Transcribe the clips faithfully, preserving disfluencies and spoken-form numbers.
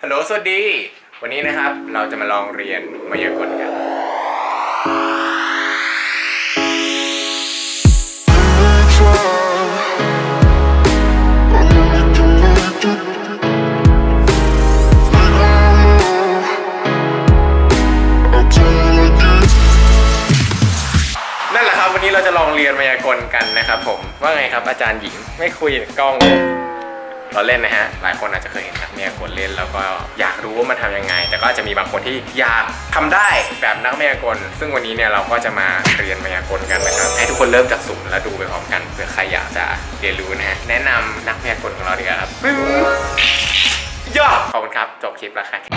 ฮัลโหลสวัสดีวันนี้นะครับเราจะมาลองเรียนมายากลกันนั่นแหละครับวันนี้เราจะลองเรียนมายากลกันนะครับผมว่าไงครับอาจารย์หญิงไม่คุยกับกล้องเราเล่นนะฮะหลายคนอาจจะเคยเห็นนักมายากลเล่นแล้วก็อยากรู้ว่ามันทำยังไงแต่ก็อาจจะมีบางคนที่อยากทำได้แบบนักมายากลซึ่งวันนี้เนี่ยเราก็จะมาเรียนมายากลกันนะครับให้ทุกคนเริ่มจากศูนย์แล้วดูไปพร้อมกันเผื่อใครอยากจะเรียนรู้นะฮะแนะนำนักมายากลของเราดีกว่าครับย่อขอบคุณครับจบคลิปแล้วครับ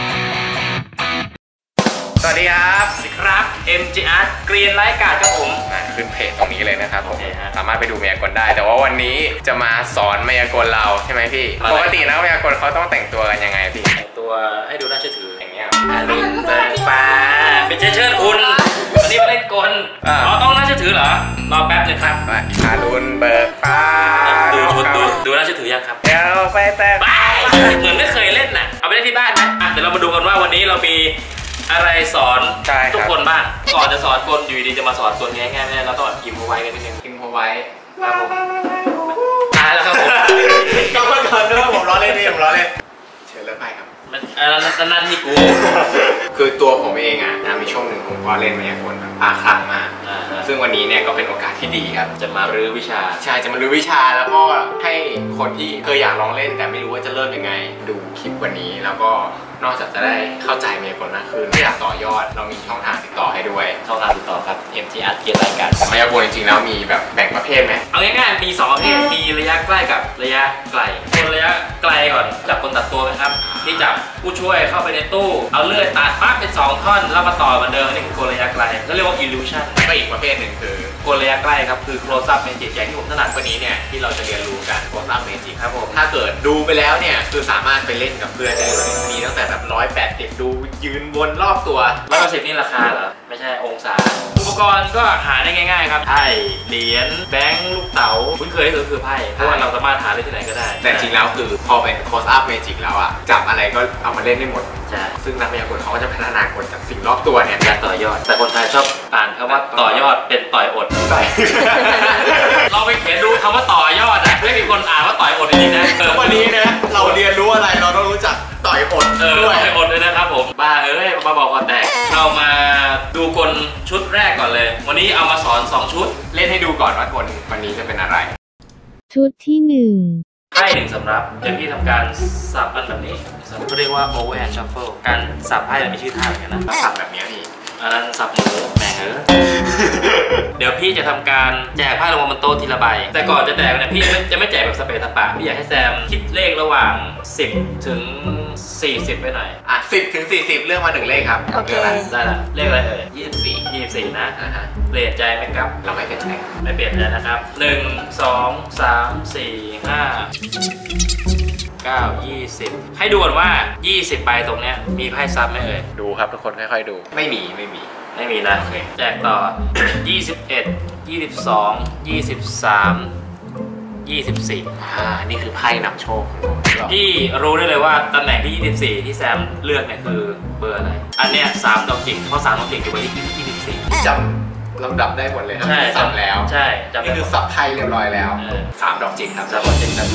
สวัสดีครับสวัสดีครับ เอ็ม จี อาร์ เกรียนไร้กาดครับผมขึ้นเพจตรงนี้เลยนะครับผมสามารถไปดูมายากลได้แต่ว่าวันนี้จะมาสอนมายากลเราใช่ไหมพี่ปกตินักมายากลเขาต้องแต่งตัวกันยังไงพี่แต่งตัวให้ดูน่าเชื่อถืออย่างเงี้ยอารุณเบิกฟ้าเป็นเชิญเชิญคุณวันนี้มาเล่นกลอ๋อต้องน่าเชื่อถือเหรอรอแป๊บนึงครับอารุณเบิกฟ้าดูชุดดูดูน่าเชื่อถือยังครับเดี๋ยวไปแต่เหมือนไม่เคยเล่นน่ะเอาไปเล่นที่บ้านนะเดี๋ยวเรามาดูกันว่าวันนี้เรามีอะไรสอนทุกคนบ้างก่อนจะสอนกลอยู่ดีจะมาสอนกลง่ายๆไม่ได้เราต้องพิมพ์เอาไว้กันนิดนึงพิมพ์เอาไว้ครับผมตายแล้วครับผมก็เมื่อก่อนด้วยผมล้อเล่นพี่ผมล้อเล่นเชิญเลยไปครับมันอันนั้นที่กูคือตัวผมเองอ่ะนะมีช่วงหนึ่งผมก็เล่นมายากลแบบพาคลั่งมากซึ่งวันนี้เนี่ยก็เป็นโอกาสที่ดีครับจะมารื้อวิชาใช่จะมารื้อวิชาแล้วก็ให้คนที่เคยอยากลองเล่นแต่ไม่รู้ว่าจะเริ่มยังไงดูคลิปวันนี้แล้วก็นอกจากจะได้เข้าใจมายากลมากขึ้นถ้าอยากต่อยอดเรามีช่องทางติดต่อให้ด้วยช่องทางติดต่อครับ เอ็ม จี อาร์ เกียรติรายการมายากลจริงๆแล้วมีแบบแบ่งประเภทไหมเอาง่ายๆมีสองประเภทมีระยะใกล้กับระยะไกลคนระยะไกลก่อนจับคนตัดตัวไหมครับที่จับผู้ช่วยเข้าไปในตู้เอาเลื่อยตัดปั๊บเป็นสองท่อนแล้วมาต่อเหมือนเดิมนี่คือคนระยะไกลก็เรียกว่า illusion ก็อีกประเภทหนึ่งคือคนระยะใกล้ครับคือ close up magic อย่างที่ผมถนัดวันนี้เนี่ยที่เราจะเรียนรู้กัน close up magic ครับผมถ้าเกิดดูไปแล้วเนี่ยคือสามารถไปเล่นกับเพื่อนได้เลยมีตั้งแต่แบบร้อยแปดสิบดูยืนวนรอบตัวร้อยแปดสิบนี่ราคาเหรอไม่ใช่องศาอุปกรณ์ก็หาได้ง่ายๆครับไพ่เหรียญแบงค์ลูกเต๋าคุ้นเคยก็คือไพ่เพราะว่าเราสามารถหาได้ที่ไหนก็ได้แต่จริงแล้วคือพอเป็น close up magic แล้วอ่ะจับอะไรก็เอามาเล่นได้หมดใช่ซึ่งนักมายากลเขาก็จะพัฒนากลจากสิ่งรอบตัวเนี่ยการต่อยอดแต่คนไทยชอบอ่านคำว่าต่อยอดเป็นต่อยอดต่อยเราไปเขียนดูคำว่าต่อยอดอ่ะไม่มีคนอ่านว่าต่อยอดจริงๆนะวันนี้นะเราเรียนรู้อะไรเราต้องรู้จักต่อยอดด้วยต่อยอดเลยนะครับผมบ้าเอ้ยมาบอกก่อนแต่เรามาดูกลชุดแรกก่อนเลยวันนี้เอามาสอนสองชุดเล่นให้ดูก่อนว่ากลวันนี้จะเป็นอะไรชุดที่หนึ่งไพ่หนึ่งสำรับเดี๋ยวพี่ทำการสับอันแบบนี้เขาเรียกว่า over and shuffle การสับไพ่มีชื่อท่าเหมือนกันนะสับแบบนี้พี่อันนั้นสับหมูแหมเออเดี๋ยวพี่จะทำการแจกไพ่ลงบนโต๊ะทีละใบแต่ก่อนจะแจกเนี่ยพี่จะไม่แจกแบบสเปรย์สปะพี่อยากให้แซมคิดเลขระหว่างสิบถึงสี่สิบไปหน่อยอ่ะสิบถึงสี่สิบเลือกมาหนึ่งเลขครับโอเคได้ละเลขอะไรเอ่ยยี่สิบสี่ยี่สิบสี่นะอ่าฮะเปลี่ยนใจไหมครับเราไม่เปลี่ยนใจไม่เปลี่ยนใจนะครับหนึ่งสองสามสี่ห้าเก้า ยี่สิบให้ดูก่อนว่ายี่สิบใบตรงเนี้ยมีไพ่ซับไหมเอ่ยดูครับทุกคนค่อยๆดูไม่มีไม่มีไม่มีนะแจกต่อยี่สิบเอ็ด ยี่สิบสอง ยี่สิบสาม ยี่สิบสี่อ่านี่คือไพ่นำโชคพี่รู้ได้เลยว่าตำแหน่งที่ยี่สิบสี่ที่แซมเลือกเนี่ยคือเบอร์อะไรอันเนี้ยสามดอกจิกเพราะสามดอกจิกอยู่ไว้ที่ยี่สิบสี่จำลำดับได้หมดเลยครับสับแล้วใช่นี่คือสับไทยเรียบร้อยแล้วสามดอกจิกครับสามดอกจิกครับ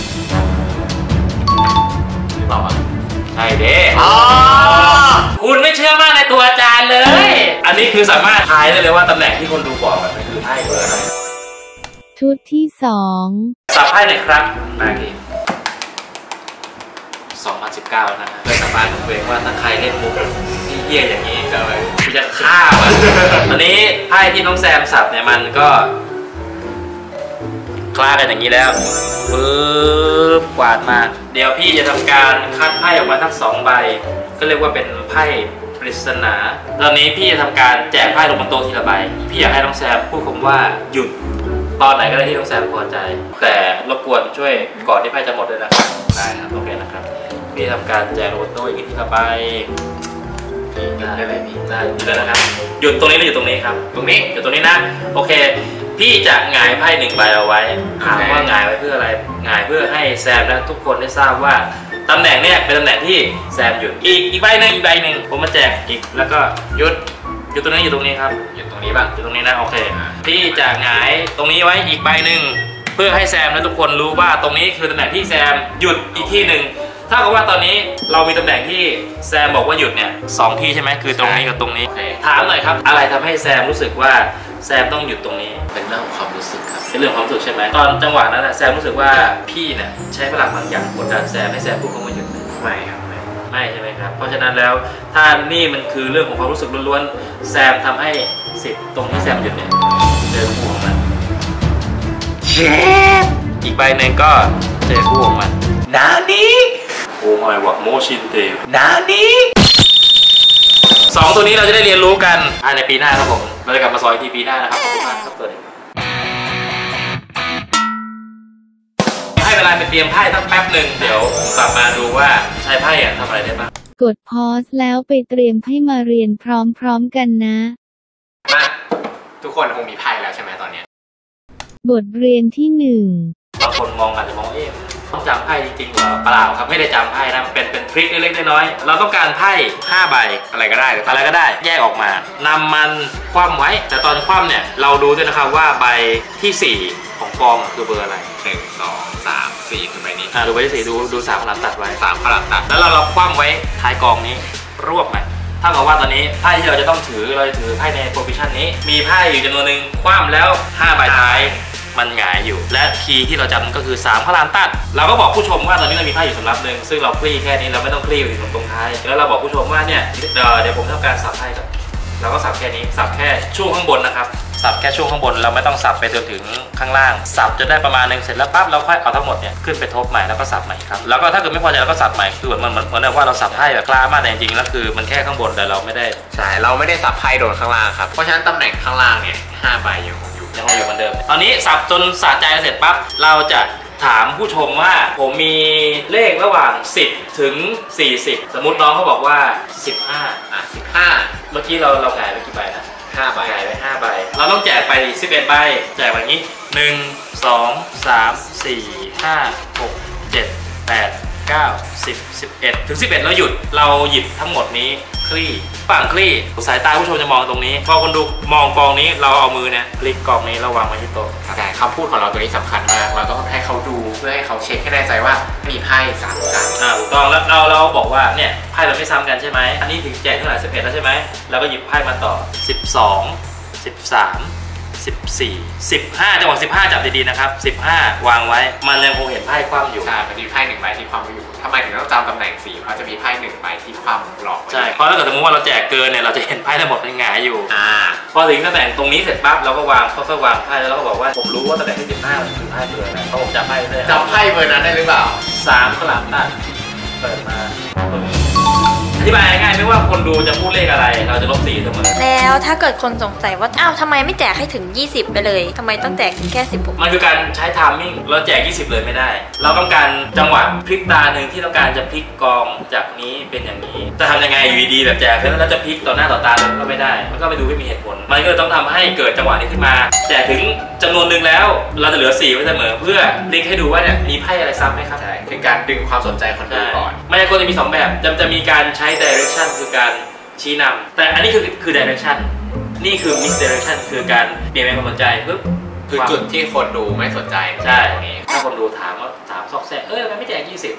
หรือเปล่าใช่เด้คุณไม่เชื่อมากในตัวอาจารย์เลยอันนี้คือสามารถทายได้เลยว่าตำแหน่งที่คนดูบอกมันคือไพ่เบอร์อะไรชุดที่สองสับไพ่หน่อยครับมาทีสองพันสิบเก้านะฮะเพื่อสามารถบอกเองว่าถ้าใครเล่นมุกที่เหี้ยอย่างนี้จะกูจะฆ่ามันตอนนี้ไพ่ที่น้องแซมสับเนี่ยมันก็คลากันอย่างนี้แล้วปึ๊บกวาดมาเดี๋ยวพี่จะทำการคัดไพ่ออกมาทั้งสองใบก็เรียกว่าเป็นไพ่ปริศนาตอนนี้พี่จะทำการแจกไพ่ลงบนโต๊ะทีละใบพี่อยากให้น้องแซมพูดคำว่าหยุดตอนไหนก็ได้ที่น้องแซมพอใจแต่รบกวนช่วยก่อนที่ไพ่จะหมดด้วยนะครับได้ครับโอเคนะครับพี่ทำการแจกลงบนโต๊ะอีกทีละใบได้เลยพี่ได้หยุดเลยนะครับหยุดตรงนี้หรือหยุดตรงนี้ครับตรงนี้หยุดตรงนี้นะโอเคพี่จะหงายไพ่หนึ่งใบเอาไว้ถามว่าหงายไว้เพื่ออะไรหงายเพื่อให้แซมและทุกคนได้ทราบว่าตำแหน่งเนี่ยเป็นตำแหน่งที่แซมหยุดอีกอีกใบหนึ่งอีกใบหนึ่งผมมาแจกอีกแล้วก็หยุดอยู่ตรงนี้อยู่ตรงนี้ครับอยู่ตรงนี้บ้างอยู่ตรงนี้นะโอเคพี่จะหงายตรงนี้ไว้อีกใบหนึ่งเพื่อให้แซมและทุกคนรู้ว่าตรงนี้คือตำแหน่งที่แซมหยุดอีกที่หนึ่งถ้ากับว่าตอนนี้เรามีตำแหน่งที่แซมบอกว่าหยุดเนี่ยสองที่ใช่ไหมคือตรงนี้กับตรงนี้ถามหน่อยครับอะไรทำให้แซมรู้สึกว่าแซมต้องหยุดตรงนี้เป็นเรื่องของความรู้สึกครับเป็นเรื่องความรู้สึกใช่ไหมตอนจังหวะนั้นแซมรู้สึกว่าพี่เนี่ยใช้พลังบางอย่างกดดันแซมให้แซมพูดคำว่าหยุดไม่ครับไม่ไม่ใช่ไหมครับเพราะฉะนั้นแล้วถ้านี่มันคือเรื่องของความรู้สึกล้วนๆแซมทำให้สิทธิ์ตรงที่แซมหยุดเนี่ยเจอคู่ของมันอีกใบหนึ่งก็เจอคู่ของมันนานี้โอ้ไม่วะโมชินเตะนานี้สองตัวนี้เราจะได้เรียนรู้กันในปีหน้าครับผมเราจะกลับมาสอนที่ปีหน้านะครับขอบคุณมากครับตัวนี้ให้เวลาไปเตรียมไพ่ตั้งแป๊บหนึ่งเดี๋ยวกลับมาดูว่าใช้ไพ่ทำอะไรได้บ้างกดพอสแล้วไปเตรียมให้มาเรียนพร้อมๆกันนะมาทุกคนคงมีไพ่แล้วใช่ไหมตอนนี้บทเรียนที่หนึ่งบางคนมองอาจจะมองเอ๊ะต้องจำไพ่จริงๆหรอเปล่าครับไม่ได้จำไพ่นะเป็นเป็นทริคเล็กๆน้อยๆเราต้องการไพ่ห้าใบอะไรก็ได้อะไรก็ได้แยกออกมานำมันคว่ำไว้แต่ตอนคว่ำเนี่ยเราดูด้วยนะครับว่าใบที่สี่ของกองคือเบอร์อะไรหนึ่งสองสามสี่คือใบนี้อ่าดูใบที่สี่ดูดูสามพลังตัดไว้สามพลังตัดแล้วเราเราคว่ำไว้ท้ายกองนี้รวบมันถ้ากับว่าตอนนี้ไพ่ที่เราจะต้องถือเราจะถือไพ่ในโพซิชันนี้มีไพ่อยู่จำนวนหนึ่งคว่ำแล้วห้าใบท้ายมันหงายอยู่และคีย์ที่เราจำก็คือสามพลังตัดเราก็บอกผู้ชมว่าตอนนี้เรามีไพ่อยู่สำรับหนึ่งซึ่งเราคลี่แค่นี้เราไม่ต้องคลี่ไปถึงตรงท้ายแล้วเราบอกผู้ชมว่าเนี่ยเดี๋ยวผมทำการสับไพ่ก่อนเราก็สับแค่นี้สับแค่ช่วงข้างบนนะครับสับแค่ช่วงข้างบนเราไม่ต้องสับไปจนถึงข้างล่างสับจนได้ประมาณนึงเสร็จแล้วปั๊บเราค่อยเอาทั้งหมดเนี่ยขึ้นไปทบใหม่แล้วก็สับใหม่ครับแล้วก็ถ้าเกิดไม่พอใจเราก็สับใหม่คือเหมือนเหมือนเหมือนว่าเราสับไพ่แบบกล้ามากแต่จริงๆแล้วคือมันแค่ข้างบนแต่เราไม่ได้ใช่เราไม่ได้สับไพ่โดนข้างล่างครับเพราะฉะนั้นตำแหน่งข้างล่างเนี่ยห้าใบยังคงอยู่ยังคงอยู่เหมือนเดิมตอนนี้สับจนสะใจเสร็จปั๊บเราจะถามผู้ชมว่าผมมีเลขระหว่างสิบถึงสี่สิบสมมุติน้องเขาบอกว่าสิบห้าอ่ะสิบห้าเมื่อกี้เราเราขายไปกี่ใบนะห้าใบขายไปห้าใบเราต้องแจกไปสิบเอ็ดใบแจกแบบนี้หนึ่ง สอง สาม สี่ ห้า หก เจ็ด แปด เก้า สิบ สิบเอ็ดถึงสิบเอ็ดเราหยุดเราหยิบทั้งหมดนี้คลี่ฝั่งคลี่สายตาผู้ชมจะมองตรงนี้พอคนดูมองกองนี้เราเอามือเนี่ยคลิกกองนี้เราวางไว้ที่โต๊ะแต่คำพูดของเราตัวนี้สำคัญมากเราต้องให้เขาดูเพื่อให้เขาเช็คให้แน่ใจว่ามีไพ่ซ้ำกันอ่าถูกต้องแล้วเราเราบอกว่าเนี่ยไพ่เราไม่ซ้ำกันใช่ไหมอันนี้ถึงแจกเท่าไหร่สิบเอ็ดแล้วใช่ไหมแล้วก็หยิบไพ่มาต่อสิบสอง สิบสาม สิบสี่ สิบห้าจังหวะสิบห้าจับดีๆนะครับสิบห้าวางไว้มันยังคงเห็นไพ่คว่ำอยู่ใช่มันจะมีไพ่หนึ่งใบที่คว่ำอยู่ทำไมถึงต้องจำตำแหน่งสี่เพราะจะมีไพ่หนึ่งใบที่คว่ำหลอกใช่เพราะถ้าเกิดสมมติว่าเราแจกเกินเนี่ยเราจะเห็นไพ่ทั้งหมดเป็นหงายอยู่อ่าพอถึงตำแหน่งตรงนี้เสร็จปั๊บเราก็วางค่อยๆวางไพ่แล้วเราก็บอกว่าผมรู้ว่าตำแหน่งที่สิบห้ามันคือไพ่เบอร์อะไรเพราะผมจำไพ่ได้จำไพ่เบอร์นั้นได้หรือเปล่าสามสลับตัดเปิดมาอธิบายง่ายๆไม่ว่าคนดูจะพูดเลขอะไรเราจะลบสี่เสมอแล้วถ้าเกิดคนสงสัยว่าอ้าวทำไมไม่แจกให้ถึงยี่สิบไปเลยทำไมต้องแจกแค่สิบหกมันคือการใช้ไทมิ่งเราแจกยี่สิบเลยไม่ได้เราต้องการจังหวะพลิกตาหนึ่งที่ต้องการจะพลิกกองจากนี้เป็นอย่างนี้จะทำยังไงอยู่ดีๆแบบแจกแล้วจะพลิกต่อหน้าต่อตาก็ไม่ได้มันก็ไปดูไม่มีเหตุผลมันก็ต้องทำให้เกิดจังหวะนี้ขึ้นมาแจกถึงจำนวนหนึ่งแล้วเราจะเหลือสี่ไว้เสมอเพื่อพลิกให้ดูว่าเนี่ยมีไพ่อะไรซ้ำไหมครับใช่คือการดึงความสนใจคนดูก่อนมายากลจะมีสองแบบจะจะมีการใช้ direction คือการชี้นำแต่อันนี้คือคือ direction นี่คือ misdirection คือการเปลี่ยนแปลงความสนใจปึ๊บคือจุดที่คนดูไม่สนใจใช่ถ้าคนดูถามว่าถามซอกแซกเออทำไมไม่แจกยี่สิบ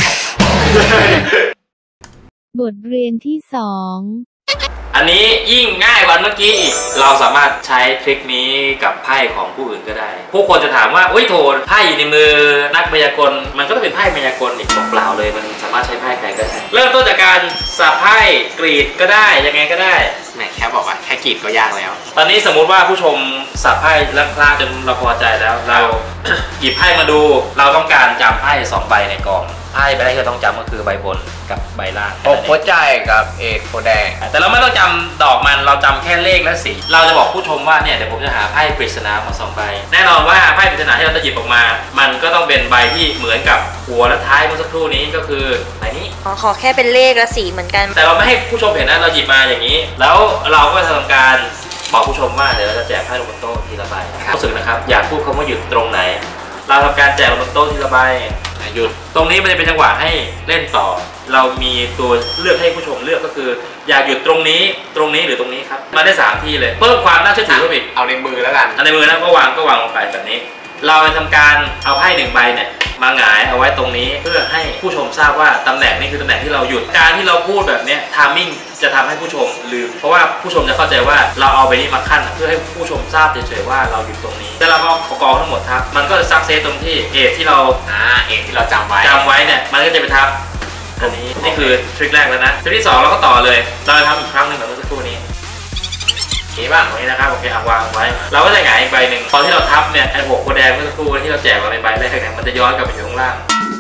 บทเรียนที่สองอันนี้ยิ่งง่ายกว่าเมื่อกี้อีกเราสามารถใช้ทริคนี้กับไพ่ของผู้อื่นก็ได้ผู้คนจะถามว่าโอ้ยโถไพ่อยู่ในมือนักมายากลมันก็ต้องเป็นไพ่มายากลอีกบอกเปล่าเลยมันสามารถใช้ไพ่ใครก็ได้เริ่มต้นจากการสับไพ่กรีดก็ได้ยังไงก็ได้แหมแค่บอกว่าแค่กรีดก็ยากแล้วตอนนี้สมมุติว่าผู้ชมสับไพ่แล้วพลาดจนเราพอใจแล้วเราหยิบไพ่มาดูเราต้องการจำไพ่สองใบในกองไพ่ใบแรกที่เราต้องจำก็คือใบบนกับใบล่างหกโพใจกับเอกโพแดงแต่เราไม่ต้องจำดอกมันเราจำแค่เลขและสีเราจะบอกผู้ชมว่าเนี่ยเดี๋ยวผมจะหาไพ่ปริศนามาสองใบแน่นอนว่าไพ่ปริศนาที่เราจะหยิบออกมามันก็ต้องเป็นใบที่เหมือนกับหัวและท้ายเมื่อสักครู่นี้ก็คือใบนี้อ๋อขอแค่เป็นเลขและสีเหมือนกันแต่เราไม่ให้ผู้ชมเห็นนะเราหยิบมาอย่างนี้แล้วเราก็จะทำการบอกผู้ชมว่าเดี๋ยวเราจะแจกไพ่ลงบนโต๊ะทีละใบรู้สึกนะครับอยากพูดคำว่าหยุดตรงไหนเราทำการแจกลงบนโต๊ะทีละใบหยุดตรงนี้มันจะเป็นจังหวะให้เล่นต่อเรามีตัวเลือกให้ผู้ชมเลือกก็คืออยากหยุดตรงนี้ตรงนี้หรือตรงนี้ครับมาได้สามที่เลยเพิ่มความน่าเชื่อถือเข้าไปอีกเอาในมือแล้วกันในมือแล้วก็วางก็วางลงไปแบบนี้เราจะทำการเอาไพ่หนึ่งใบเนี่ยมาหงายเอาไว้ตรงนี้เพื่อให้ผู้ชมทราบว่าตำแหน่งนี้คือตำแหน่งที่เราหยุดการที่เราพูดแบบนี้ทามมิ่งจะทำให้ผู้ชมลืมเพราะว่าผู้ชมจะเข้าใจว่าเราเอาไปนี้มาขั้นเพื่อให้ผู้ชมทราบเฉยๆว่าเราหยุดตรงนี้แต่เราก็กองทั้งหมดทับมันก็จะซักเซสตรงที่เอทที่เราอ่าเอทที่เราจำไว้จำไว้เนี่ยมันก็จะไปทับอันนี้นี่คือทริคแรกแล้วนะทริคที่สองเราก็ต่อเลยเราจะทำอีกครั้งหนึ่งแบบเมื่อสักครู่นี้นี้บ้างตรงนี้นะครับโอเคเอาวางไว้เราก็จะหงายอีกใบหนึ่งตอนที่เราทับเนี่ยไอ้หัวโคแดงเมื่อสักครู่ที่เราแจกมาในใบแรกเนี่ยมันจะย้อนกลับไปอยู่ข้างล่าง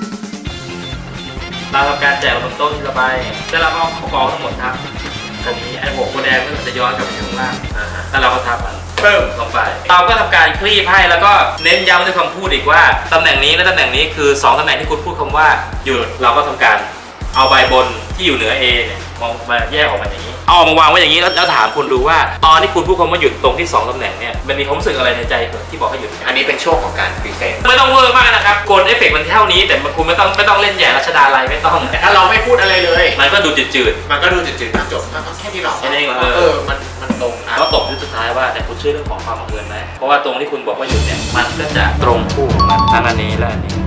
เราทำการแจกบนโต๊ะทีละใบแล้วเราก็เอากองทั้งหมดทับตรงนี้ไอ้หัวโคแดงมันจะย้อนกลับไปอยู่ข้างล่างแล้วเราก็ทับมันเพิ่มลงไปเราก็ทำการคลี่ไพ่แล้วก็เน้นย้ำด้วยคำพูดอีกว่าตำแหน่งนี้และตำแหน่งนี้คือสองตำแหน่งที่คุณพูดคำว่าหยุดเราก็ทำการเอาใบบนที่อยู่เหนือ A เนี่ยมองมาแยกออกมาอย่างนี้เอาออกมาวางไว้อย่างนี้แล้วแล้วถามคุณดูว่าตอนที่คุณพูดคำว่าหยุดตรงที่สองตำแหน่งเนี่ยมันมีความรู้สึกอะไรในใจที่บอกให้หยุดอันนี้เป็นช่วงของการพรีเซนต์ไม่ต้องเวอร์มากนะครับกดเอฟเฟกต์มันเท่านี้แต่คุณไม่ต้องไม่ต้องเล่นใหญ่รัชดาลัยไม่ต้องแต่ถ้าเราไม่พูดอะไรเลยมันก็ดูจืดๆมันก็ดูจืดๆจบแค่ที่เราแค่นี้เออมันมันตรงแล้วตบที่สุดท้ายว่าแต่คุณเชื่อเรื่องของความบังเอิญไหมเพราะว่าตรงที่คุณบอกว่าหยุดเนี่ยมันก็จะตรงคู่ของมันทั้งอันนี้และอันนี้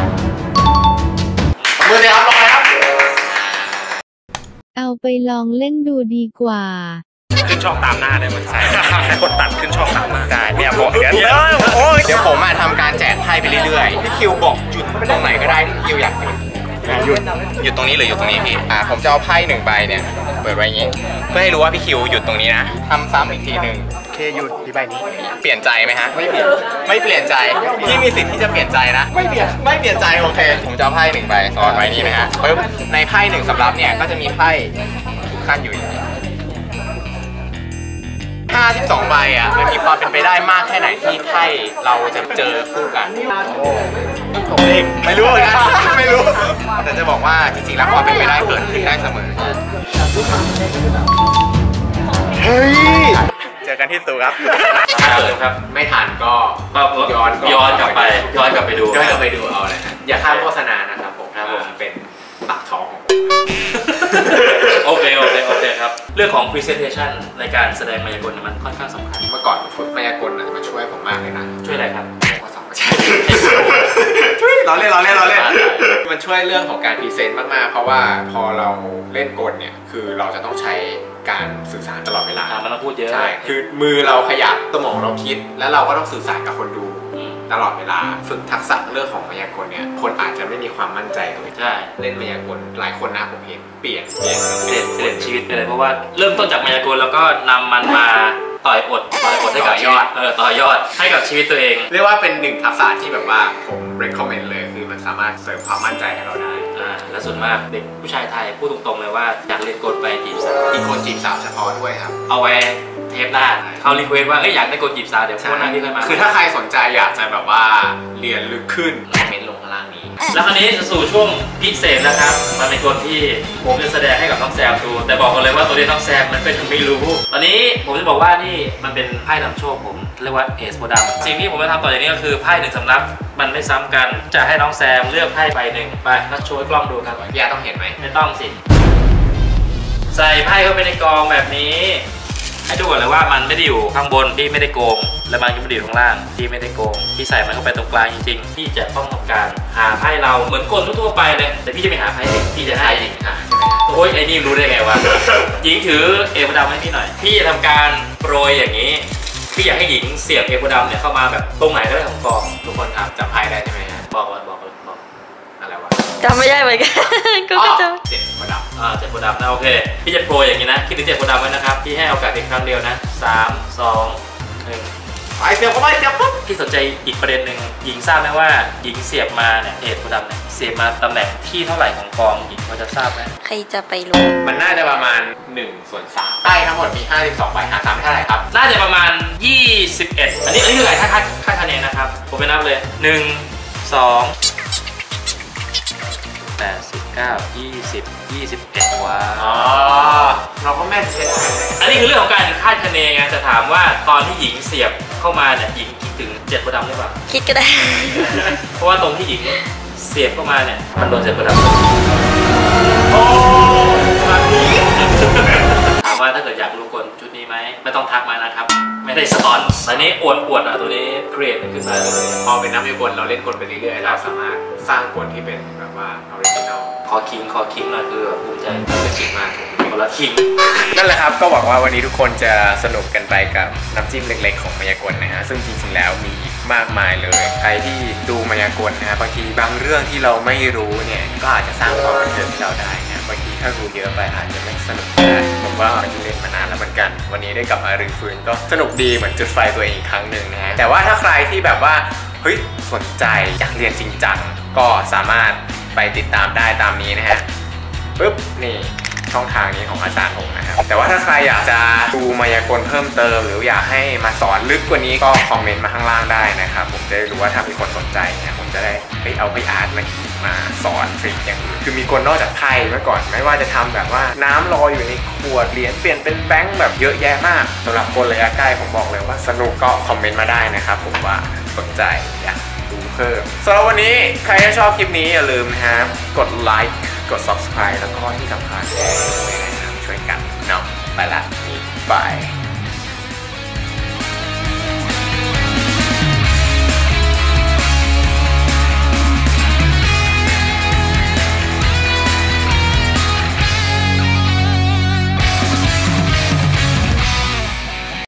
มือเลยครับลงไปครับเอาไปลองเล่นดูดีกว่าขึ้นช่องตามหน้าเลยมันใช่คนตัดขึ้นช่องตามหน้าได้เนี่ยบอกเดี๋ยวเดี๋ยวผมมาทำการแจกไพ่ไปเรื่อยๆพี่คิวบอกหยุดตรงไหนก็ได้ที่คิวอยากหยุดหยุดหยุดตรงนี้หรือหยุดตรงนี้พี่อ่าผมจะเอาไพ่หนึ่งใบเนี่ยเปิดไว้อย่างนี้เพื่อให้รู้ว่าพี่คิวหยุดตรงนี้นะทำซ้ำอีกทีหนึ่งเคหยุดที่ใบนี้เปลี่ยนใจไหมฮะไม่เปลี่ยนไม่เปลี่ยนใจพี่มีสิทธิ์ที่จะเปลี่ยนใจนะไม่เปลี่ยนไม่เปลี่ยนใจโอเคผมจะเอาไพ่หนึ่งใบซ้อนไว้นี่นะฮะปึ๊บในไพ่หนึ่งสำรับเนี่ยก็จะมีไพ่ทุกขั้นอยู่อย่างนี้ห้าสิบสองใบอ่ะมันมีความเป็นไปได้มากแค่ไหนที่ไพ่เราจะเจอคู่กันผมเองไม่รู้นะไม่รู้แต่จะบอกว่าจริงๆแล้วความเป็นไปได้เกิดขึ้นได้เสมอเฮ้ยเจอกันที่ตูครับถ้าเกิดครับไม่ทันก็ย้อนย้อนกลับไปย้อนกลับไปดูย้อนกลับไปดูเอาเลยนะอย่าข้ามโฆษณานะครับผมครับผมเป็นปากท้องโอเคโอเคโอเคครับเรื่องของ presentation ในการแสดงมายากลมันค่อนข้างสำคัญเมื่อก่อนฝึกมายากลมันช่วยผมมากเลยนะช่วยอะไรครับข้อสอบใช่เราเล่นเราเล่นเราเล่นมันช่วยเรื่องของการพรีเซนต์มากๆเพราะว่าพอเราเล่นกลเนี่ยคือเราจะต้องใช้การสื่อสารตลอดเวลามันต้องพูดเยอะใช่คือมือเราขยับสมองเราคิดแล้วเราก็ต้องสื่อสารกับคนดูตลอดเวลาฝึกทักษะเรื่องของมายากลเนี่ยคนอาจจะไม่มีความมั่นใจเลยใช่เล่นมายากลหลายคนนะผมเห็นเปลี่ยนเปลี่ยนเปลี่ยนเปลี่ยนชีวิตไปเลยเพราะว่าเริ่มต้นจากมายากลแล้วก็นำมันมาต่อยอดต่อยอดให้กับยอดเออต่อยอดให้กับชีวิตตัวเองเรียกว่าเป็นหนึ่งทักษะที่แบบว่าผม recommend เลยคือมันสามารถเสริมความมั่นใจให้เราได้อ่าและส่วนมากเด็กผู้ชายไทยพูดตรงๆเลยว่าอยากเรียนกลไปจีบสาวอีกคนจีบสาวเฉพาะด้วยครับเอาไว้เทปหน้าเขารีเควสว่าเอ้ยอยากได้กลจีบสาวเดี๋ยวพวกนั้นที่เคยมาคือถ้าใครสนใจอยากจะแบบว่าเรียนลึกขึ้นคอมเมนต์ลงข้างล่างนี้แล้วคราวนี้จะสู่ช่วงพิเศษนะครับมันเป็นตัวที่ผมจะแสดงให้กับน้องแซมดูแต่บอกกันเลยว่าตัวนี้น้องแซมมันเป็นไม่รู้ตอนนี้ผมจะบอกว่านี่มันเป็นไพ่นำโชคผมเรียกว่าเอสโพดัมสิ่งที่ผมจะทำต่อจากนี้ก็คือไพ่หนึ่งสำรับมันไม่ซ้ำกันจะให้น้องแซมเลือกไพ่ใบหนึ่งไปนัดโชว์ให้กล้องดูครับอย่าต้องเห็นไหมไม่ต้องสิใส่ไพ่เข้าไปในกองแบบนี้ให้ดูก่อนเลยว่ามันไม่ได้อยู่ข้างบนที่ไม่ได้โกงและมันก็ไม่ได้อยู่ข้างล่างที่ไม่ได้โกงที่ใส่มันเข้าไปตรงกลางจริงๆที่จะต้องทำการหาไพ่เราเหมือนกลทั่วไปเลยแต่พี่จะไม่หาไพ่พี่จะให้หญิงหาใช่ไหมโอ้ยไอ้นี่รู้ได้ไงวะหญิงถือเอวดำให้พี่หน่อยพี่จะทำการโปรยอย่างนี้พี่อยากให้หญิงเสียบเอวดำเนี่ยเข้ามาแบบตรงไหนก็ได้ของกองทุกคนครับจำไพ่ได้ใช่ไหมฮะบอกเลยบอกเลยบอกอะไรวะจำไม่ได้เหมือนกันก็จำเจ็บโพดำอ่าเจ็บโพดำนะโอเคพี่จะโปรยอย่างนี้นะคิดถึงเจ็บโพดำไว้นะครับพี่ให้โอกาสเพียงครั้งเดียวนะสามสองหนึ่งไปเสียบเข้าไปเสียบปุ๊บพี่สนใจอีกประเด็นหนึ่งหญิงทราบไหมว่าหญิงเสียบมาเนี่ยเอทโพดำเนี่ยเสียบมาตำแหน่งที่เท่าไหร่ของกองหญิงพอจะทราบไหมใครจะไปรู้มันน่าจะประมาณหนึ่งส่วนสามไพ่ทั้งหมดมีห้าสิบสองใบหาสามเท่าไหร่ครับน่าจะประมาณยี่สิบเอ็ดอันนี้อันนี้คืออะไรค่าค่าค่าคะแนนนะครับผมไปนับเลยหนึ่งสองแปดสิบเก้ายี่สิบยี่สิบเอ็ดว้าอ๋อเราก็แม่นเช็ดอันนี้คือเรื่องของการคาดคะเนไงจะถามว่าตอนที่หญิงเสียบเข้ามาเนี่ยหญิงคิดถึงเจ็ดโพดำหรือเปล่าคิดก็ได้เพราะว่าตรงที่หญิงเสียบเข้ามาเนี่ยมันโดนเสร็จประดับโอ้แบบนี้ถามว่าถ้าเกิดอยากรู้กลชุดนี้ไหมไม่ต้องทักมานะครับไม่ได้สอนตอนนี้อวดอวดอ่ะตัวนี้เครียดขึ้นมาเลยพอเป็นนักมายากลเราเล่นกลไปเรื่อยๆเราสามารถสร้างกลที่เป็นแบบว่าออริจินอลคอคิงคอคิงหน่อยคือภูมิใจไม่คิงมากคนละคิงนั่นแหละครับก็หวังว่าวันนี้ทุกคนจะสนุกกันไปกับน้ำจิ้มเล็กๆของมายากลนะฮะซึ่งจริงๆแล้วมีมากมายเลยใครที่ดูมายากลนะฮะบางทีบางเรื่องที่เราไม่รู้เนี่ยก็อาจจะสร้างความบันเทิงให้เราได้นะบางทีถ้ารู้เยอะไปอาจจะไม่สนุกได้ผมว่าไม่ได้เล่นมานานแล้วเหมือนกันวันนี้ได้กลับมารื้อฟื้นก็สนุกดีเหมือนจุดไฟตัวเองอีกครั้งหนึ่งนะฮะแต่ว่าถ้าใครที่แบบว่าเฮ้ยสนใจอยากเรียนจริงจังก็สามารถไปติดตามได้ตามนี้นะฮะปึ๊บนี่ช่องทางนี้ของอาจารย์ผมนะครับแต่ว่าถ้าใครอยากจะดูมายากลเพิ่มเติมหรืออยากให้มาสอนลึกกว่านี้ก็คอมเมนต์มาข้างล่างได้นะครับผมจะได้รู้ว่าถ้ามีคนสนใจเนี่ยผมจะได้ไปเอาไปอาร์ตมามาสอนทริคอย่างอื่นคือมีคนนอกจากไพ่เมื่อก่อนไม่ว่าจะทำแบบว่าน้ำลอยอยู่ในขวดเหรียญเปลี่ยนเป็นแบงค์แบบเยอะแยะมากสำหรับคนระยะใกล้ผมบอกเลยว่าสนุกก็คอมเมนต์มาได้นะครับผมว่าสนใจอยากดูเพิ่มสำหรับวันนี้ใครที่ชอบคลิปนี้อย่าลืมนะครับกดไลค์กด ซับสไครบ์ แล้วก็ที่สำคัญแชร์ด้วยนะครับช่วยกันเนาะไปละบาย